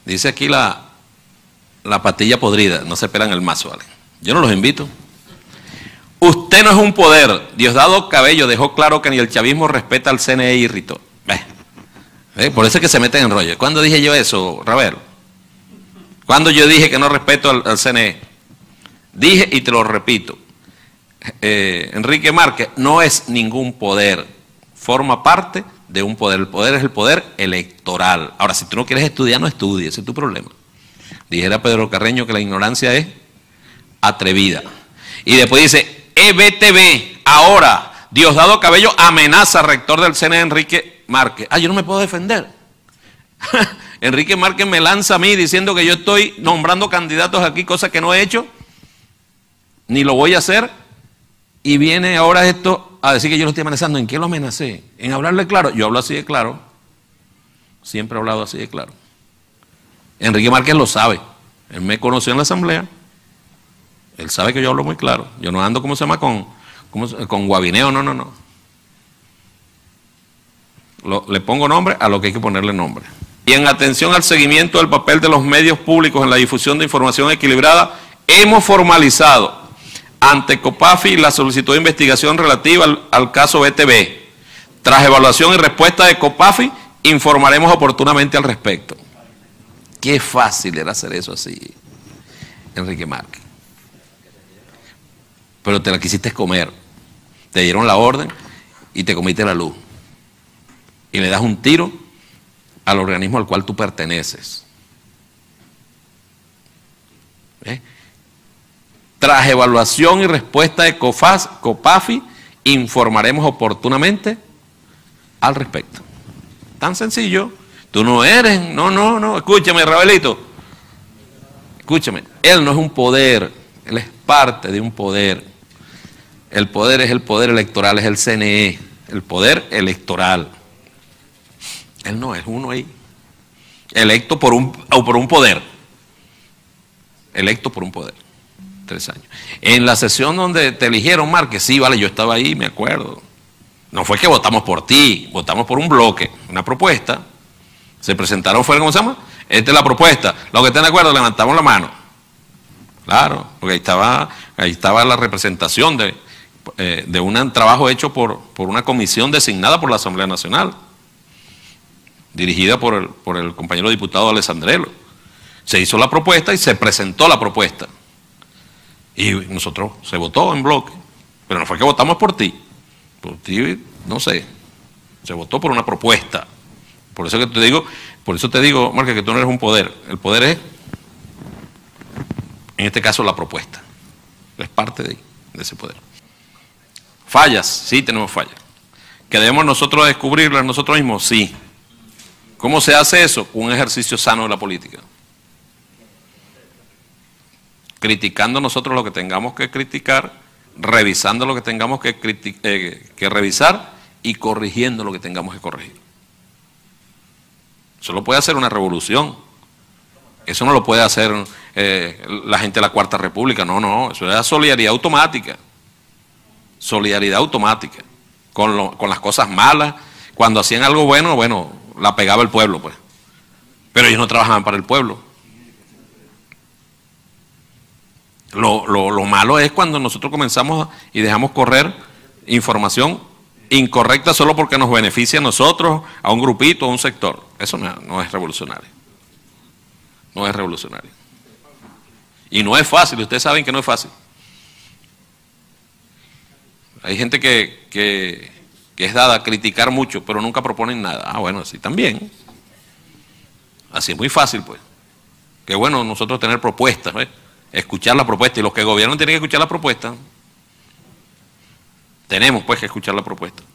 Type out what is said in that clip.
Dice aquí la patilla podrida, no se pelan el mazo, ¿vale? Yo no los invito. Usted no es un poder. Diosdado Cabello dejó claro que ni el chavismo respeta al CNE y irritó. Por eso es que se meten en rollo. ¿Cuándo dije yo eso, Ravelo? ¿Cuándo yo dije que no respeto al CNE? Dije y te lo repito. Enrique Márquez no es ningún poder. Forma parte de un poder. El poder es el poder electoral. Ahora, si tú no quieres estudiar, no estudies. Ese es tu problema. Dijera Pedro Carreño que la ignorancia es atrevida. Y después dice, EBTV, ahora, Diosdado Cabello amenaza al rector del CNE, Enrique Márquez. Yo no me puedo defender. Enrique Márquez me lanza a mí diciendo que yo estoy nombrando candidatos aquí, cosa que no he hecho, ni lo voy a hacer, y viene ahora esto a decir que yo lo estoy amenazando. ¿En qué lo amenacé? En hablarle claro. Yo hablo así de claro. Siempre he hablado así de claro. Enrique Márquez lo sabe. Él me conoció en la asamblea. Él sabe que yo hablo muy claro. Yo no ando, ¿cómo se llama? Con guabineo, no. Le pongo nombre a lo que hay que ponerle nombre. Y en atención al seguimiento del papel de los medios públicos en la difusión de información equilibrada, hemos formalizado ante COPAFI la solicitud de investigación relativa al caso BTV. Tras evaluación y respuesta de COPAFI, informaremos oportunamente al respecto. Qué fácil era hacer eso así, Enrique Márquez. Pero te la quisiste comer. Te dieron la orden y te comiste la luz. Y le das un tiro al organismo al cual tú perteneces. Tras evaluación y respuesta de COPAFI, informaremos oportunamente al respecto. Tan sencillo. Tú no eres, no, escúchame, Ravelito. Escúchame, él no es un poder, él es parte de un poder. El poder es el poder electoral, es el CNE, el poder electoral. Él no es uno ahí, electo por un poder. Electo por un poder, 3 años. En la sesión donde te eligieron, Márquez, sí, vale, yo estaba ahí, me acuerdo. No fue que votamos por ti, votamos por un bloque, una propuesta. Se presentaron, ¿cómo se llama? Esta es la propuesta. Los que estén de acuerdo, levantamos la mano. Claro, porque ahí estaba la representación de un trabajo hecho por una comisión designada por la Asamblea Nacional, dirigida por el compañero diputado Alessandrelo. Se hizo la propuesta y se presentó la propuesta. Y nosotros se votó en bloque. Pero no fue que votamos por ti. Por ti, no sé. Se votó por una propuesta. Por eso te digo, Márquez, que tú no eres un poder. El poder es, en este caso, la propuesta. Es parte de ese poder. Fallas, sí tenemos fallas. ¿Que debemos nosotros descubrirlas nosotros mismos? Sí. ¿Cómo se hace eso? Un ejercicio sano de la política. Criticando nosotros lo que tengamos que criticar, revisando lo que tengamos que revisar y corrigiendo lo que tengamos que corregir. Eso lo puede hacer una revolución. Eso no lo puede hacer la gente de la Cuarta República. No, eso es solidaridad automática. Solidaridad automática. Con las cosas malas. Cuando hacían algo bueno, la pegaba el pueblo, pues. Pero ellos no trabajaban para el pueblo. Lo malo es cuando nosotros comenzamos y dejamos correr información incorrecta solo porque nos beneficia a nosotros, a un grupito, a un sector. Eso no es revolucionario. No es revolucionario. Y no es fácil, ustedes saben que no es fácil. Hay gente que es dada a criticar mucho, pero nunca proponen nada. Bueno, así también. Así es muy fácil, pues. Qué bueno nosotros tener propuestas, ¿ves? Escuchar la propuesta. Y los que gobiernan tienen que escuchar la propuesta. Tenemos, pues, que escuchar la propuesta.